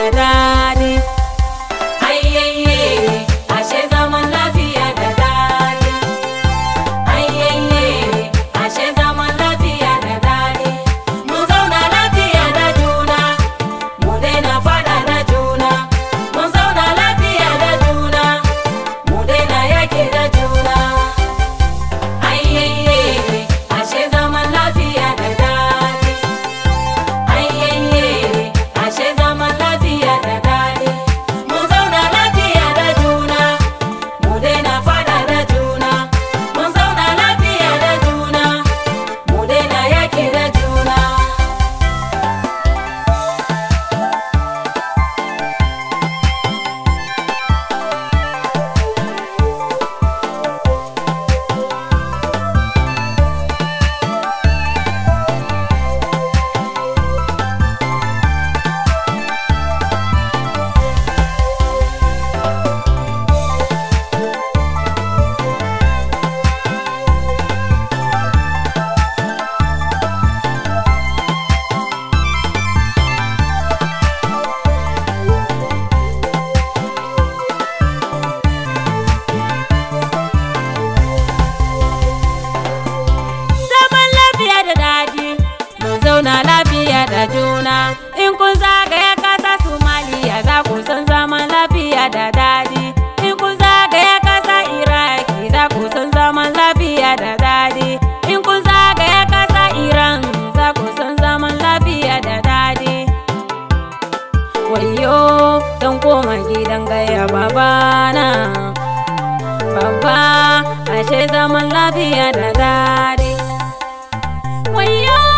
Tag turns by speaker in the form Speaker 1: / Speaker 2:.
Speaker 1: da daɗi.
Speaker 2: Ayayye, ashe zaman lafiya da daɗi. Ayayye, ashe zaman lafiya da daɗi. Mu zauna lafiya da juna, mu daina faɗa da juna. Mu zauna lafiya da juna, mu daina yaki da juna. Ayayye, ashe zaman lafiya da daɗi. Ayayye, ashe zaman lafiya da daɗi. Mu zauna lafiya da juna, mu daina faɗa da juna. Mu zauna lafiya da juna, mu daina yaki da juna.
Speaker 1: Zaman lafiya da daɗi, mu zauna lafiya da juna. In kun zagaya ƙasa Somaliya za ku san zaman lafiya da daɗi. In kun zagaya ƙasa Iraki za ku san zaman lafiya da daɗi. In kun zagaya ƙasa Iran za ku san zaman lafiya da daɗi. Wayo, don koma gidan gaya babana. Baba, ashe zaman lafiya da daɗi. Wayo.